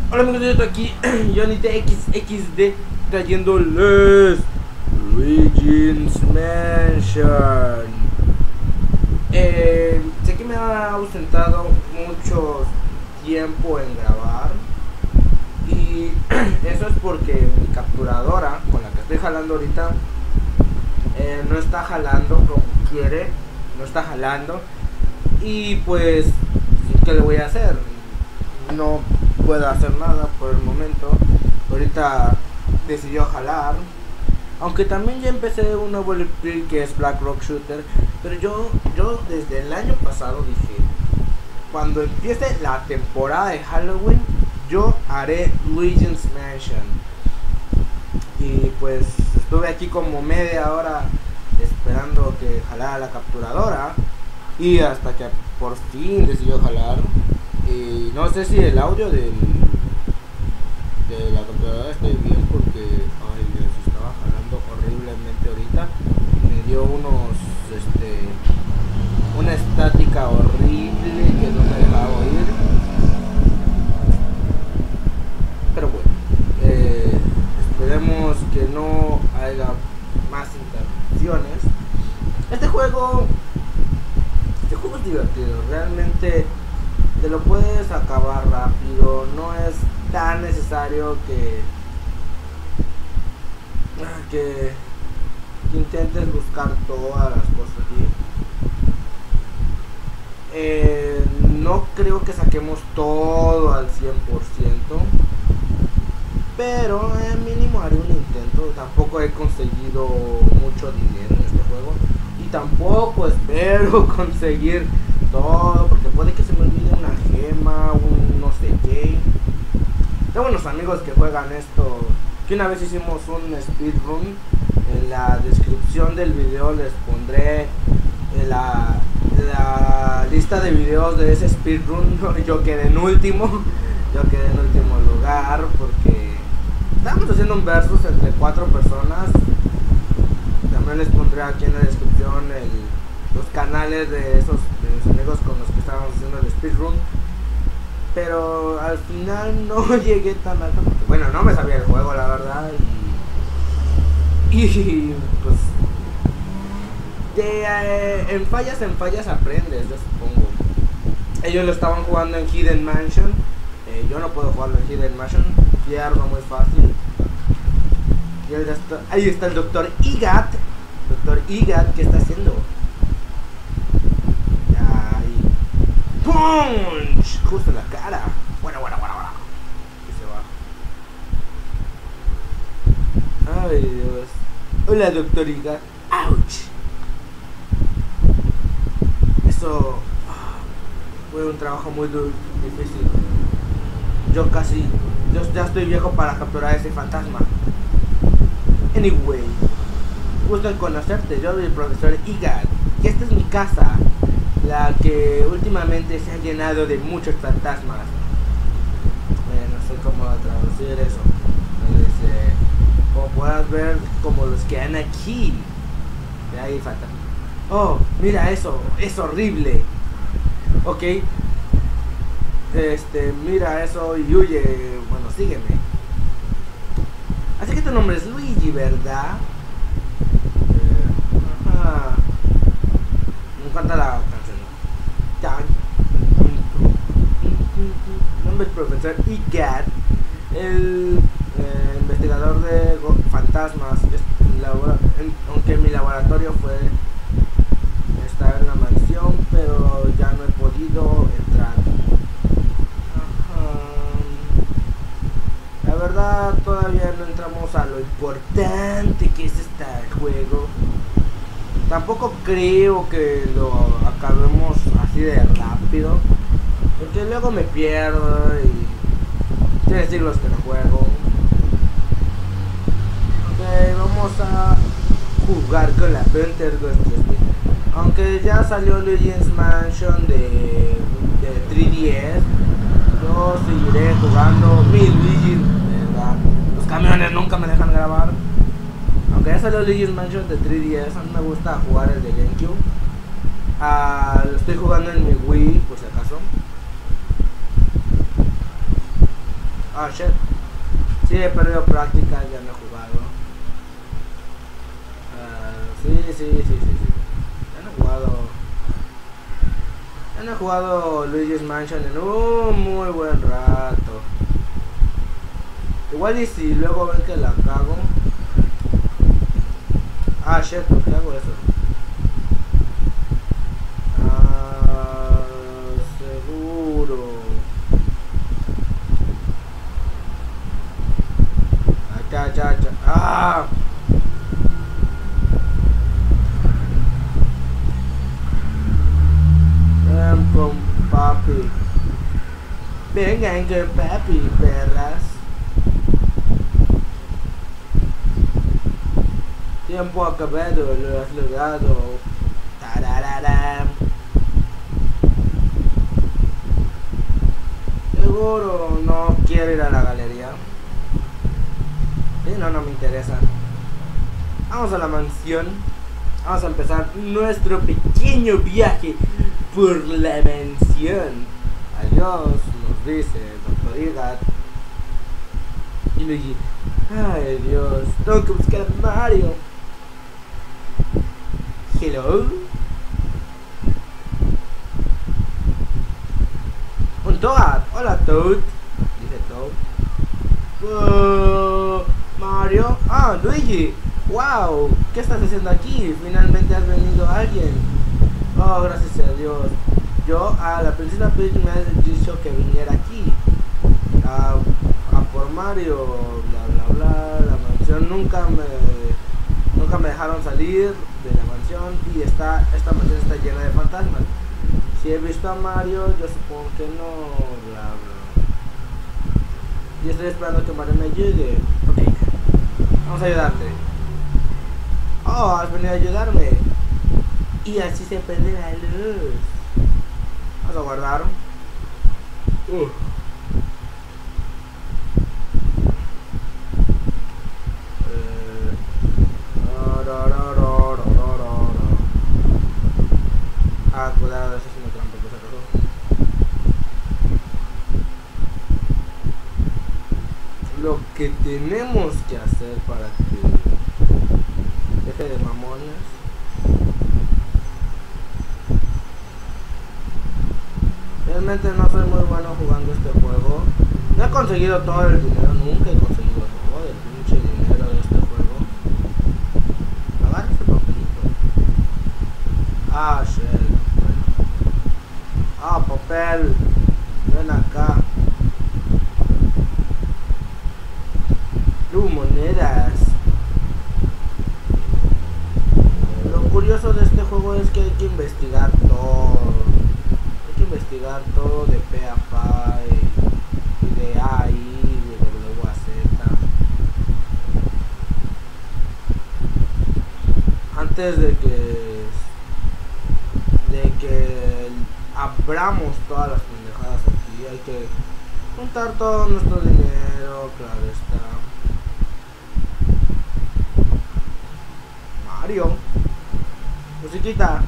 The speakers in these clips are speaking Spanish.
Hola amigos, yo estoy aquí, Johnny TXXD, trayéndoles Luigi's Mansion. Sé que me ha ausentado mucho tiempo en grabar, y eso es porque mi capturadora con la que estoy jalando ahorita no está jalando como quiere, no está jalando. Y pues, ¿qué le voy a hacer? No puedo hacer nada por el momento. Ahorita decidió jalar. Aunque también ya empecé un nuevo Let's que es Black Rock Shooter. Pero yo desde el año pasado dije, cuando empiece la temporada de Halloween, yo haré Luigi's Mansion. Y pues estuve aquí como media hora esperando que jalara la capturadora. Y hasta que por fin decidió jalar. Y no sé si el audio de la capturadora esté bien, porque ay Dios, estaba jalando horriblemente ahorita. Me dio una estática horrible que no me dejaba oír. Pero bueno, esperemos que no haya más interrupciones. Este juego es divertido, realmente te lo puedes acabar rápido, no es tan necesario que intentes buscar todas las cosas allí. No creo que saquemos todo al 100%, pero mínimo haré un intento. Tampoco he conseguido mucho dinero en este juego y tampoco espero conseguir todo, porque puede que se me olvide una gema, un no sé qué. Tengo unos amigos que juegan esto, que una vez hicimos un speedrun. En la descripción del video les pondré la lista de videos de ese speedrun. Yo quedé en último lugar porque estábamos haciendo un versus entre 4 personas. También les pondré aquí en la descripción los canales de mis amigos con los que estábamos haciendo el speedrun. Pero al final no llegué tan alto porque, bueno, no me sabía el juego, la verdad. Y pues en fallas aprendes, yo supongo. Ellos lo estaban jugando en Hidden Mansion. Yo no puedo jugarlo en Hidden Mansion, pierdo muy fácil. Y ahí está el Dr. Igat. Dr. Igat, ¿qué está haciendo? Ahí. ¡Punch! Justo en la cara. Bueno. Y se va. Ay, Dios. Hola, Dr. Igat. ¡Auch! Eso fue un trabajo muy difícil. Yo ya estoy viejo para capturar ese fantasma. Anyway, gusto en conocerte. Yo soy el profesor Igat y esta es mi casa, la que últimamente se ha llenado de muchos fantasmas. No sé cómo traducir eso. Dice, como puedas ver, como los que han aquí. De ahí fantasmas. Oh, mira eso, es horrible. Ok. Mira eso y huye. Bueno, sígueme. Así que tu nombre es Luigi, ¿verdad? Ajá. Me encanta la canción. Mi nombre es profesor Igat, el investigador de fantasmas. Aunque mi laboratorio está en la mansión, pero ya no he podido entrar. La verdad, todavía no entramos a lo importante que es este juego. Tampoco creo que lo acabemos así de rápido, porque luego me pierdo y tiene siglos que no juego. Ok, vamos a jugar con la Panther Ghost 3000. Aunque ya salió Luigi's Mansion de 3DS, yo seguiré jugando mi Luigi. Los camiones nunca me dejan grabar. Aunque ya salió Luigi's Mansion de 3DS, a mí me gusta jugar el de GameCube. Lo estoy jugando en mi Wii, por si acaso. Ah, shit. Sí, he perdido práctica, ya no he jugado. Sí. Ya no he jugado. Ya no he jugado Luigi's Mansion en un muy buen rato. Igual y si luego ven que la cago. Ah, shit, ¿por qué hago eso? Ah, seguro. Ya. Ah. Ven con papi. Vengan con papi, perras. Tiempo acabado, lo has logrado. Tarararán. Seguro no quiero ir a la galería. Sí, no me interesa. Vamos a la mansión. Vamos a empezar nuestro pequeño viaje por la mansión. Adiós, nos dice Dr. Igat. Y Luigi, ay Dios, tengo que buscar a Mario. Hello. Un Toad. Hola Toad. Dice Toad. Mario. Ah, Luigi. Wow. ¿Qué estás haciendo aquí? Finalmente has venido alguien. Oh, gracias a Dios. Yo a la princesa Peach me ha dicho que viniera aquí. A por Mario. Bla. La mansión nunca me dejaron salir de la mansión. Y esta mansión está llena de fantasmas. Si he visto a Mario, yo supongo que no, bla. Y estoy esperando que Mario me ayude. Ok, vamos a ayudarte. Oh, has venido a ayudarme. Y así se prende la luz. Vamos a guardar. Ah, cuidado, eso es una trampa, por si acaso. Lo que tenemos que hacer para que deje de mamones. Realmente no soy muy bueno jugando este juego. No he conseguido todo el dinero, nunca he conseguido todo el pinche dinero de este juego. Agarra este papelito. Ah, shit. Ah, papel. Ven acá. Monedas. Lo curioso de este juego es que hay que investigar todo. Hay que investigar todo de P a P y de A a I, de W a Z. Antes de que abramos todas las pendejadas aquí, hay que juntar todo nuestro dinero, claro está. Mario, musiquita.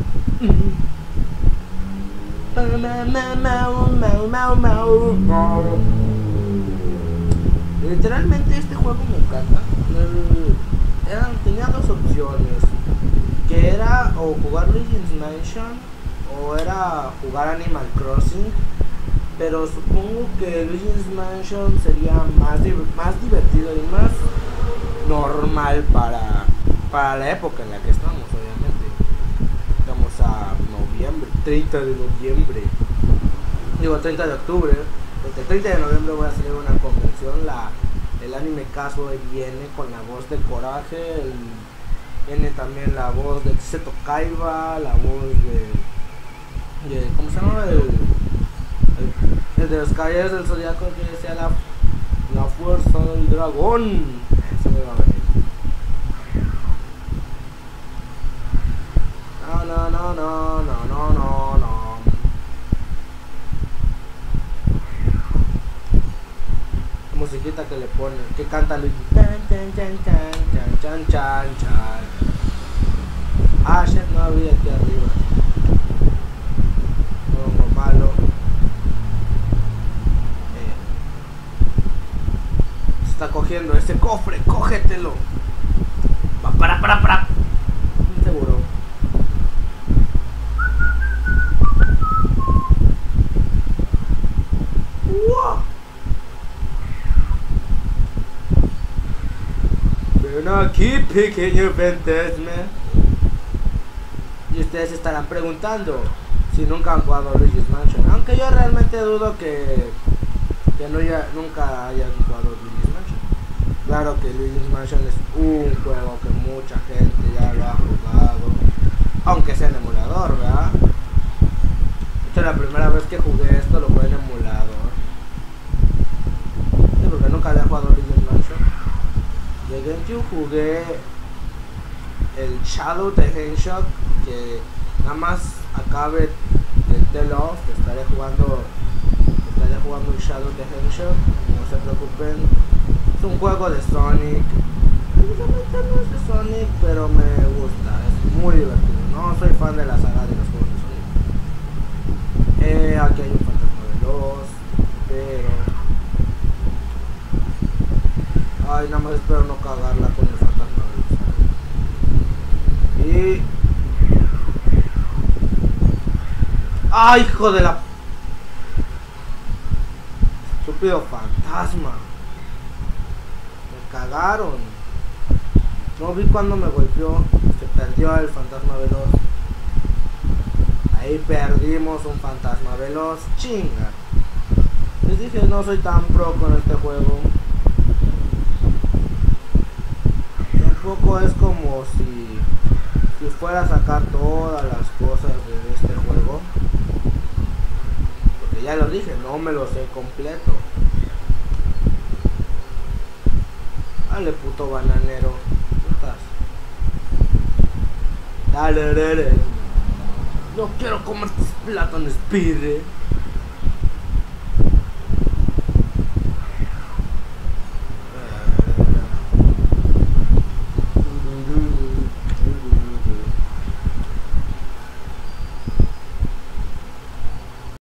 Literalmente este juego me encanta. Tenía dos opciones, que era o jugar Luigi's Mansion o era jugar Animal Crossing, pero supongo que Luigi's Mansion sería más divertido y más normal para la época en la que estamos, obviamente. Estamos a noviembre, 30 de noviembre. Digo 30 de octubre, porque el 30 de noviembre voy a salir a una convención, el anime Kazuo viene con la voz de Coraje, viene también la voz de Seto Kaiba, la voz de ¿cómo se llama? El de los caballeros del Zodiaco, que decía la fuerza del dragón. Eso me va a venir. No. Musiquita que le pone, que canta Luigi. Chan. Ah, shit, no había aquí arriba. Malo. está cogiendo ese cofre, cógetelo. Va, para. Seguro. ¡Wow! Ven aquí, pequeño fantasma. Y ustedes estarán preguntando si nunca han jugado Luigi's Mansion. Aunque yo realmente dudo que nunca hayan jugado Luigi's Mansion. Claro que Luigi's Mansion es un juego que mucha gente ya lo ha jugado, aunque sea en emulador, ¿verdad? De hecho, la primera vez que jugué esto lo jugué en emulador. Sí, porque nunca había jugado Luigi's Mansion. De GameCube jugué el Shadow the Hedgehog, que nada más acabe el Tale of, estaré jugando el Shadow the Hedgehog, no se preocupen. Es un juego de Sonic. Precisamente no es de Sonic, pero me gusta, es muy divertido. No soy fan de la saga de los juegos de Sonic. Aquí hay un fantasma veloz, pero ay, nada más espero no cagarla con el fantasma veloz. Y ¡ay, hijo de la! Estúpido fantasma. Me cagaron. No vi cuando me golpeó. Se perdió el fantasma veloz. Ahí perdimos un fantasma veloz. Chinga. Les dije, no soy tan pro con este juego. Tampoco es como si fuera a sacar todas las cosas de este juego. Porque ya lo dije, no me lo sé completo. Dale, puto bananero. ¿Dónde estás? Dale. No quiero comer tus plátanos, pide.